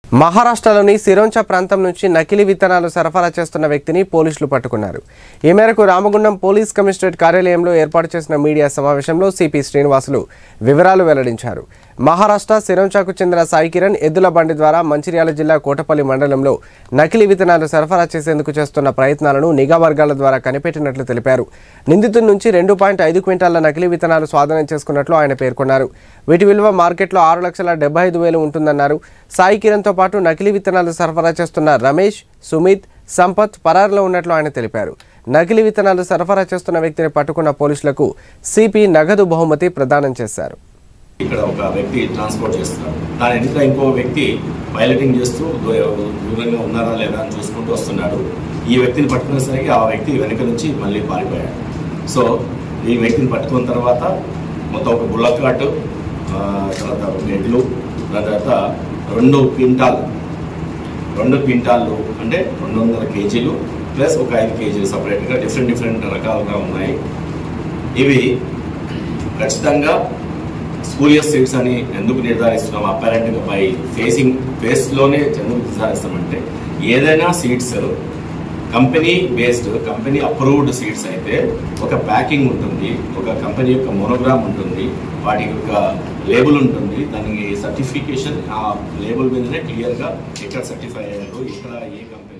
మహారాష్ట్రలోని సిరోంచా ప్రాంతం నుంచి నకిలీ విత్తనాలు సరఫరా చేస్తున్న వ్యక్తిని పోలీసులు పట్టుకున్నారు. ఈ మేరకు రామగుండం పోలీస్ కమిషనరేట్ కార్యాలయంలో ఏర్పాటు చేసిన మీడియా సమావేశంలో సిపి శ్రీనివాసులు వివరాలు వెల్లడించారు. మహారాష్ట్ర సిరోంచాకు చెందిన సాయి కిరణ్ ఎద్దుల బండి ద్వారా మంచిర్యాల జిల్లా కోటపల్లి మండలంలో నకిలీ విత్తనాలు సరఫరా చేసేందుకు చేస్తున్న ప్రయత్నాలను నిఘా వర్గాల ద్వారా కనిపెట్టినట్లు తెలిపారు. నిందితుల నుంచి 2.5 క్వింటాల నకిలీ విత్తనాలు స్వాధీనం చేసుకున్నట్లు ఆయన పేర్కొన్నారు. వీటి విలువ మార్కెట్లో 6,75,000 ఉంటుందన్నారు. సాయి కిరణ్తో పాటు నకిలీ విత్తనాలు సరఫరా చేస్తున్న రమేష్, సుమిత్, సంపత్ పరారులో ఉన్నట్లు ఆయన తెలిపారు. నకిలీ విత్తనాలు సరఫరా చేస్తున్న వ్యక్తిని పట్టుకున్న పోలీసులకు సిపి నగదు బహుమతి ప్రదానం చేశారు. ఇక్కడ ఒక వ్యక్తి ట్రాన్స్పోర్ట్ చేస్తున్నారు. దాని వెనుక ఇంకో వ్యక్తి పైలటింగ్ చేస్తూ దూరంగా ఉన్నారా లేదా అని చూసుకుంటూ వస్తున్నాడు. ఈ వ్యక్తిని పట్టుకునేసరికి ఆ వ్యక్తి వెనుక నుంచి మళ్ళీ పారిపోయాడు. సో ఈ వ్యక్తిని పట్టుకున్న తర్వాత మొత్తం ఒక బుల్లక్ కార్టు, తర్వాత ఎడ్లు, తర్వాత 2 క్వింటాళ్ళు అంటే 200 కేజీలు ప్లస్ ఒక 5 కేజీలు సపరేట్గా డిఫరెంట్ రకాలుగా ఉన్నాయి. ఇవి ఖచ్చితంగా స్పూరియస్ సీడ్స్ అని ఎందుకు నిర్ధారిస్తున్నాం? అపారెంట్గా బై ఫేస్లోనే ఎందుకు నిర్ధారిస్తామంటే ఏదైనా seeds company based, company approved seeds అయితే ఒక ప్యాకింగ్ ఉంటుంది, ఒక కంపెనీ యొక్క మోనోగ్రామ్ ఉంటుంది, వాటి యొక్క లేబుల్ ఉంటుంది, దానికి సర్టిఫికేషన్ ఆ లేబుల్ మీదనే క్లియర్గా ఎక్కడ సర్టిఫై అయ్యారు, ఇక్కడ ఏ కంపెనీ